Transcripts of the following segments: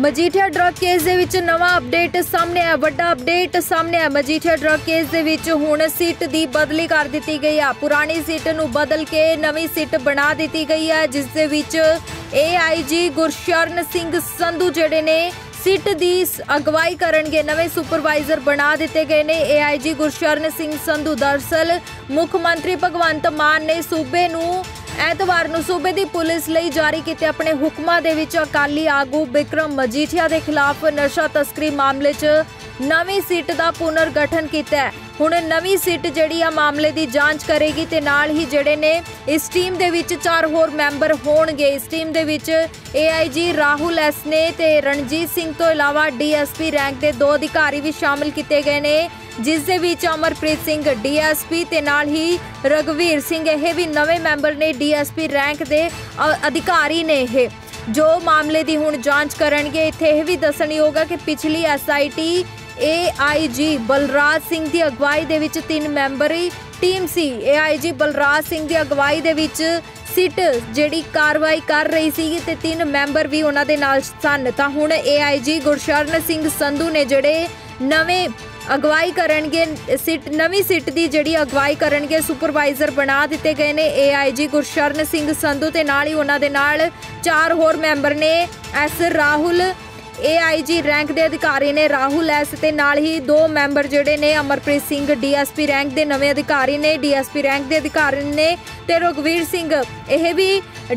Majithia drug case दे विच नवा अपडेट सामने आया। वड्डा अपडेट सामने आया। मजीठिया ड्रग केस दे विच हुण सीट दी बदली कर दित्ती गई है। पुरानी सीट नूं बदल के नवी सीट बना दित्ती गई है, जिस दे विच AIG गुरशरण सिंह संधू जिहड़े ने सीट दी अगवाई करनगे। नवे सुपरवाइजर बना दिते गए ने AIG गुरशरण सिंह संधू। दरअसल मुख मंत्री भगवंत मान ने सूबे नूं ऐतवार नूं सूबे दी पुलिस लई जारी कीते अपने हुक्मां दे विच अकाली आगू बिक्रम मजीठिया दे खिलाफ नशा तस्करी मामले च नवी सीट दा पुनर्गठन कीता है। हुण नवी सीट जिहड़ी आ मामले दी जांच करेगी ते नाल ही जिहड़े ने इस टीम दे विच 4 होर मैंबर होणगे। इस टीम दे विच AIG राहुल S ने ते रणजीत सिंह तो इलावा DSP रैंक दे 2 अधिकारी भी शामिल किए गए ने, जिस दे विच अमरप्रीत सिंह DSP ते नाल ही रघुवीर सिंह यह भी नवे मैंबर ने DSP रैंक दे अधिकारी ने। यह जो मामले दी हुण जांच करनगे। इत्थे यह भी दस्सणयोग है कि पिछली SIT AIG बलराज सिंह की अगवाई दे विच 3 मैंबरी टीम सी। AIG बलराज सिंह की अगवाई दे विच सीट जिहड़ी कार्रवाई कर रही सी ते 3 मैंबर भी उन्हां दे नाल सन। तां हुण AIG गुरशरण सिंह संधू ने जिहड़े नवे अगवाई करनगे सीट नवी सीट की जिहड़ी अगवाई करनगे सुपरवाइजर बना दिते गए ने AIG गुरशरण सिंह संधू ते नाल ही उन्हां दे नाल 4 होर मैंबर ने S राहुल AIG रैंक दे अधिकारी ने राहुल S ते नाल ही 2 मैंबर जिहड़े ने अमरप्रीत सिंह DSP रैंक दे नवे अधिकारी ने DSP रैंक दे अधिकारी ने ते रघुवीर सिंह यह भी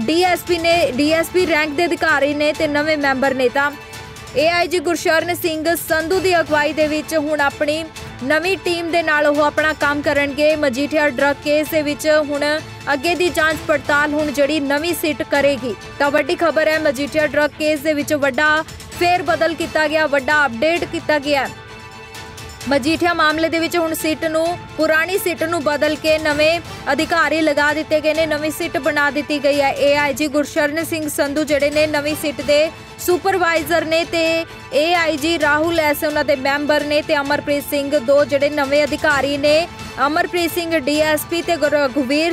DSP रैंक दे अधिकारी ने ते नवे मैंबर ने। तां AIG गुरशरण सिंह संधू की अगवाई दे विच हुण अपनी नवी टीम दे नाल ओह अपना काम करनगे। मजीठिया ड्रग केस दे विच हुण अगे दी जांच पड़ताल हुण जिहड़ी नवी सीट करेगी। तां वड्डी खबर है, मजीठिया ड्रग केस दे विच वड्डा फेर बदल किया गया, वड्डा अपडेट किया गया। मजीठिया मामले दे विच हुण सीट नूं पुरानी सीट नूं बदल के नवे अधिकारी लगा दिते गए ने, नवी सीट बना दी गई है। AIG गुरशरण सिंह संधू जिहड़े ने नवी सीट दे सुपरवाइजर ने ते AIG राहुल S उन्हां दे मैंबर ने ते अमरप्रीत सिंह 2 जिहड़े नवे अधिकारी ने अमरप्रीत सिंह DSP ते रघुवीर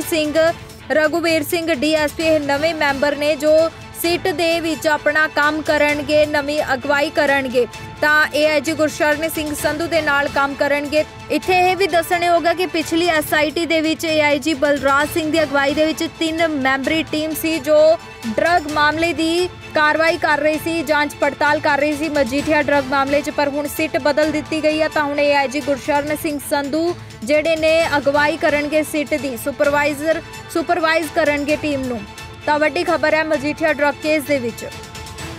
सिंह DSP नवे मैंबर ने जो सीट दे विच अपना काम करनगे, नवी अगवाई करनगे। तां AIG गुरशरण सिंह संधू दे नाल काम करनगे। इत्थे यह भी दस्सणे होगा कि पिछली SIT दे विच AIG बलराज सिंह दी अगवाई दे विच 3 मैंबरी टीम सी जो ड्रग मामले दी कार्रवाई कर रही सी, जांच पड़ताल कर रही सी मजीठिया ड्रग मामले च। पर हुण सीट बदल दित्ती गई है। तां हुण AIG गुरशरण सिंह संधू जिहड़े ने अगवाई करनगे सीट दी सुपरवाइज करनगे टीम नूं। तां वड्डी खबर है मजीठिया ड्रग केस दे विच।